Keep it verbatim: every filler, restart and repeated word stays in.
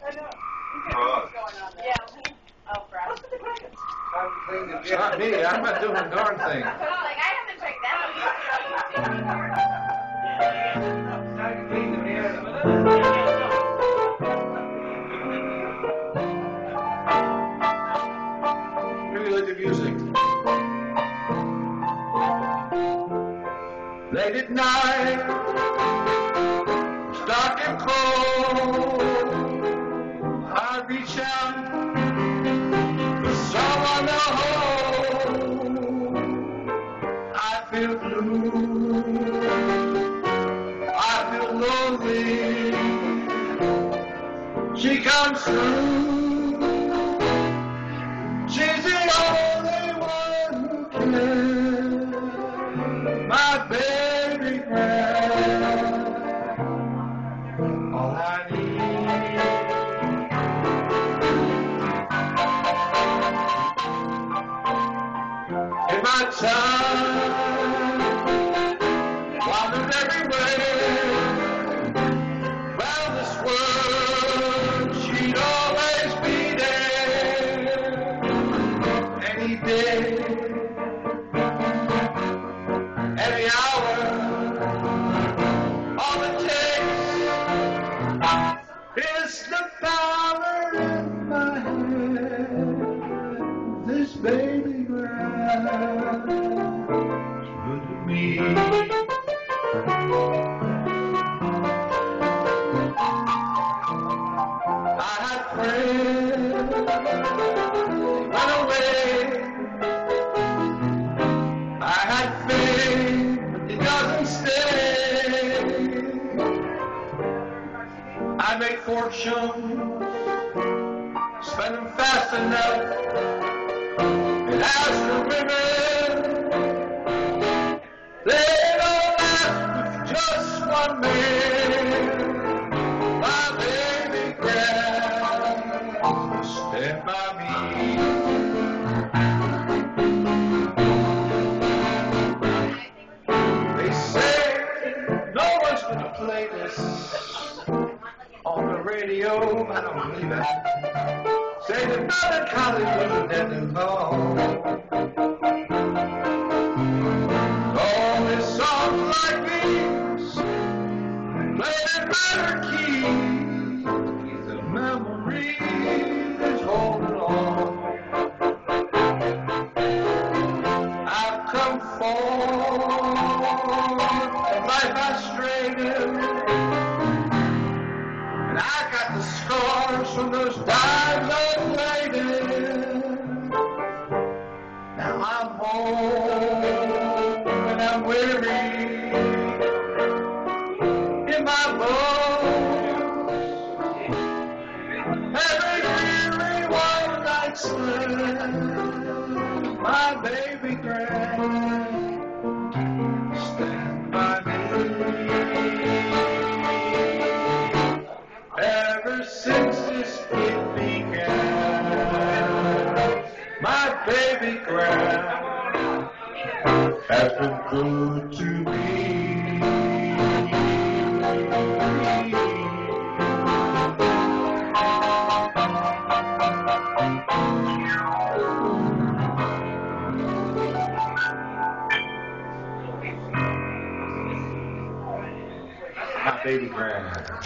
It's not me. I'm not doing a darn thing. Really like the music. Late at night, dark and cold, I reach out for someone to hold. I feel blue, I feel lonely. She comes through, she's the only one who cares. My baby girl, all I need. In my time, wandered everywhere. Round this world, she'd always be there. Any day, every hour, all it takes is the power in my hand. This baby girl is good to me. I had friends run away. I had faith, but it doesn't stay. I make fortunes, spend them fast enough. And as for women, they don't last with just one man. My baby girl, stand by me. They say no one's gonna play this on the radio. I don't believe it. Say that melancholy was dead and gone. Only songs like these, played in better key, keep the memories holding on. I've come forth, and life I strayed in, and I got the scars from those times I played in. Now I'm home, and I'm weary in my bones. Every weary one night stand, my baby girl, stand by me. Ever since this it began, my baby girl has been good to me. My baby girl.